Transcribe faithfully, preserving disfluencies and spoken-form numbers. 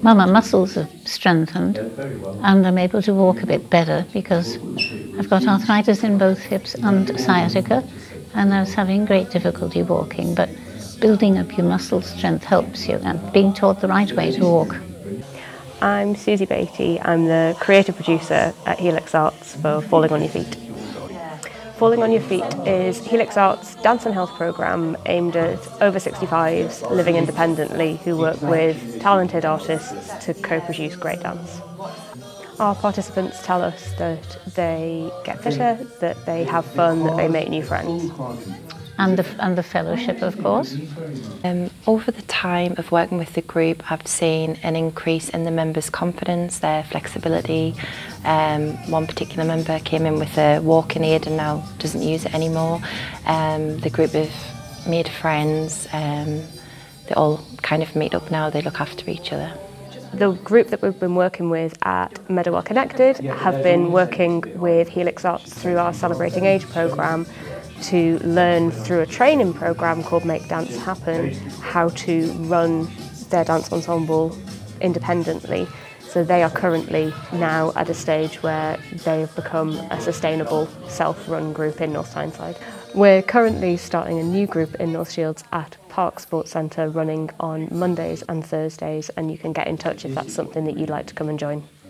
Well, my muscles have strengthened and I'm able to walk a bit better because I've got arthritis in both hips and sciatica, and I was having great difficulty walking, but building up your muscle strength helps you, and being taught the right way to walk. I'm Susie Beatty. I'm the creative producer at Helix Arts for Falling on Your Feet. Falling on Your Feet is Helix Arts' dance and health programme aimed at over sixty-fives living independently who work with talented artists to co-produce great dance. Our participants tell us that they get fitter, that they have fun, that they make new friends. And the, and the fellowship, of course. Um, over the time of working with the group, I've seen an increase in the members' confidence, their flexibility. Um, one particular member came in with a walking aid and now doesn't use it anymore. Um, the group have made friends. Um, they all kind of meet up now, they look after each other. The group that we've been working with at Meadowell Connected have been working with Helix Arts through our Celebrating Age programme to learn through a training programme called Make Dance Happen how to run their dance ensemble independently. So they are currently now at a stage where they have become a sustainable self-run group in North Tyneside. We're currently starting a new group in North Shields at Park Sports Centre running on Mondays and Thursdays, and you can get in touch if that's something that you'd like to come and join.